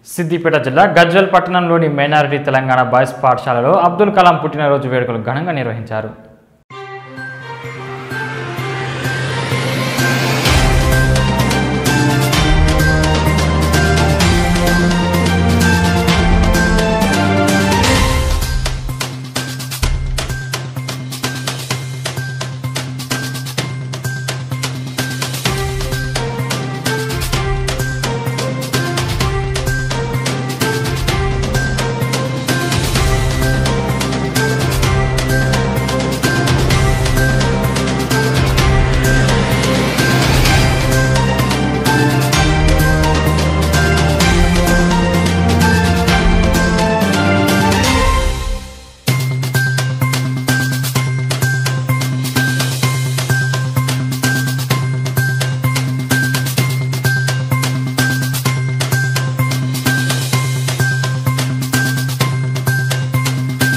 సిద్దిపేట జిల్లా గజ్వెల్ పట్టణంలోని minority Telangana boys పాఠశాలలో అబ్దుల్ కలాం పుట్టినరోజు వేడుకలు ఘనంగా నిర్వహించారు.